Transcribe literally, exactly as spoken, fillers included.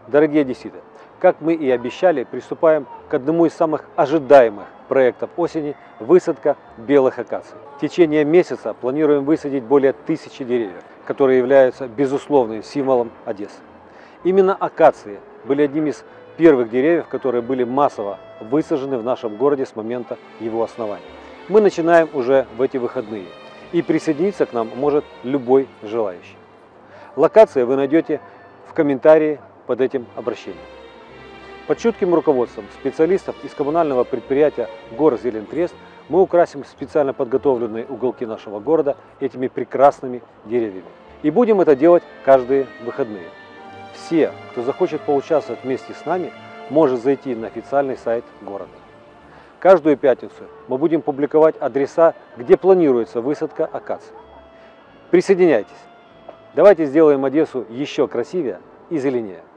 Дорогие одесситы, как мы и обещали, приступаем к одному из самых ожидаемых проектов осени – высадка белых акаций. В течение месяца планируем высадить более тысячи деревьев, которые являются безусловным символом Одессы. Именно акации были одним из первых деревьев, которые были массово высажены в нашем городе с момента его основания. Мы начинаем уже в эти выходные, и присоединиться к нам может любой желающий. Локации вы найдете в комментарии под этим обращением. Под чутким руководством специалистов из коммунального предприятия «Горзелентрест» мы украсим специально подготовленные уголки нашего города этими прекрасными деревьями. И будем это делать каждые выходные. Все, кто захочет поучаствовать вместе с нами, может зайти на официальный сайт города. Каждую пятницу мы будем публиковать адреса, где планируется высадка акаций. Присоединяйтесь. Давайте сделаем Одессу еще красивее и зеленее.